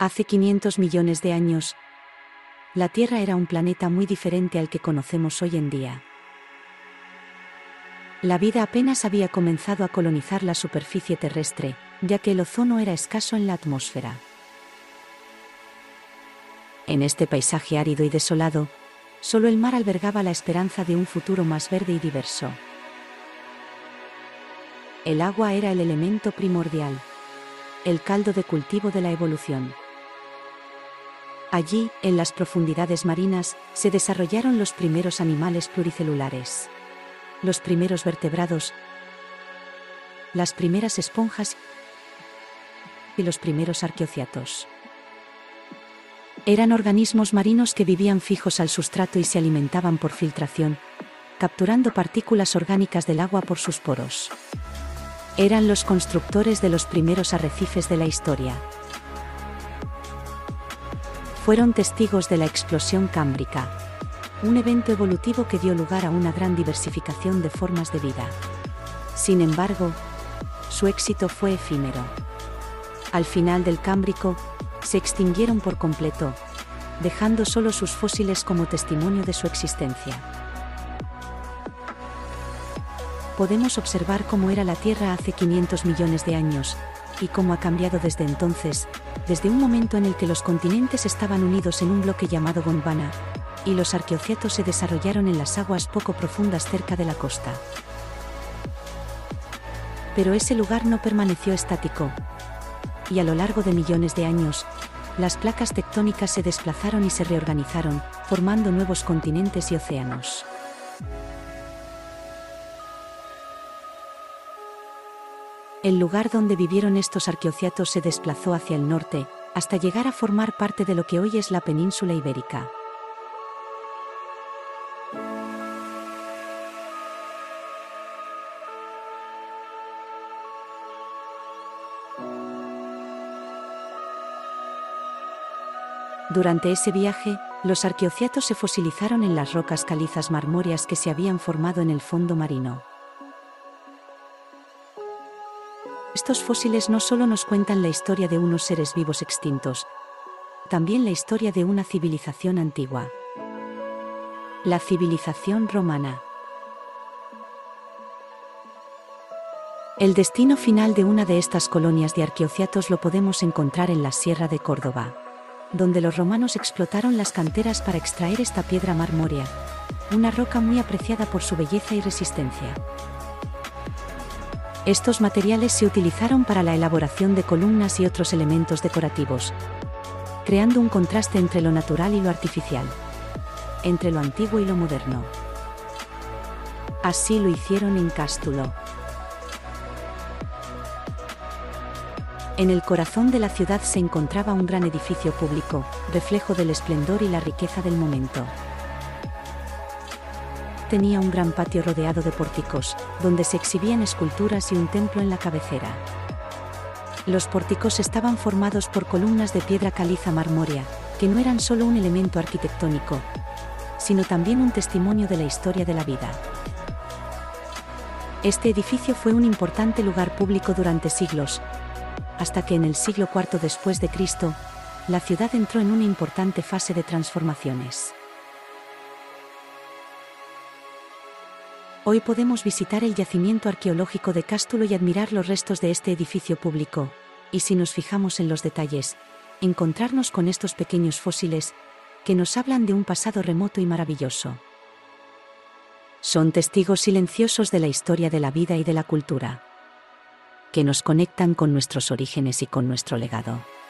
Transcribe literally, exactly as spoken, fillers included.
Hace quinientos millones de años, la Tierra era un planeta muy diferente al que conocemos hoy en día. La vida apenas había comenzado a colonizar la superficie terrestre, ya que el ozono era escaso en la atmósfera. En este paisaje árido y desolado, solo el mar albergaba la esperanza de un futuro más verde y diverso. El agua era el elemento primordial, el caldo de cultivo de la evolución. Allí, en las profundidades marinas, se desarrollaron los primeros animales pluricelulares, los primeros vertebrados, las primeras esponjas y los primeros arqueociatos. Eran organismos marinos que vivían fijos al sustrato y se alimentaban por filtración, capturando partículas orgánicas del agua por sus poros. Eran los constructores de los primeros arrecifes de la historia. Fueron testigos de la explosión cámbrica, un evento evolutivo que dio lugar a una gran diversificación de formas de vida. Sin embargo, su éxito fue efímero. Al final del Cámbrico, se extinguieron por completo, dejando solo sus fósiles como testimonio de su existencia. Podemos observar cómo era la Tierra hace quinientos millones de años, y cómo ha cambiado desde entonces, desde un momento en el que los continentes estaban unidos en un bloque llamado Gondwana, y los arqueociatos se desarrollaron en las aguas poco profundas cerca de la costa. Pero ese lugar no permaneció estático, y a lo largo de millones de años, las placas tectónicas se desplazaron y se reorganizaron, formando nuevos continentes y océanos. El lugar donde vivieron estos arqueociatos se desplazó hacia el norte, hasta llegar a formar parte de lo que hoy es la península ibérica. Durante ese viaje, los arqueociatos se fosilizaron en las rocas calizas marmóreas que se habían formado en el fondo marino. Estos fósiles no solo nos cuentan la historia de unos seres vivos extintos, también la historia de una civilización antigua. La civilización romana. El destino final de una de estas colonias de arqueociatos lo podemos encontrar en la Sierra de Córdoba, donde los romanos explotaron las canteras para extraer esta piedra marmórea, una roca muy apreciada por su belleza y resistencia. Estos materiales se utilizaron para la elaboración de columnas y otros elementos decorativos, creando un contraste entre lo natural y lo artificial, entre lo antiguo y lo moderno. Así lo hicieron en Cástulo. En el corazón de la ciudad se encontraba un gran edificio público, reflejo del esplendor y la riqueza del momento. Tenía un gran patio rodeado de pórticos, donde se exhibían esculturas y un templo en la cabecera. Los pórticos estaban formados por columnas de piedra caliza marmórea, que no eran solo un elemento arquitectónico, sino también un testimonio de la historia de la vida. Este edificio fue un importante lugar público durante siglos, hasta que en el siglo cuarto después de Cristo, la ciudad entró en una importante fase de transformaciones. Hoy podemos visitar el yacimiento arqueológico de Cástulo y admirar los restos de este edificio público, y si nos fijamos en los detalles, encontrarnos con estos pequeños fósiles, que nos hablan de un pasado remoto y maravilloso. Son testigos silenciosos de la historia de la vida y de la cultura, que nos conectan con nuestros orígenes y con nuestro legado.